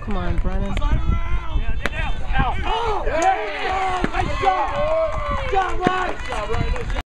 Come on, Brennan. Out. Oh, yeah. Nice job. Good job, Ryan.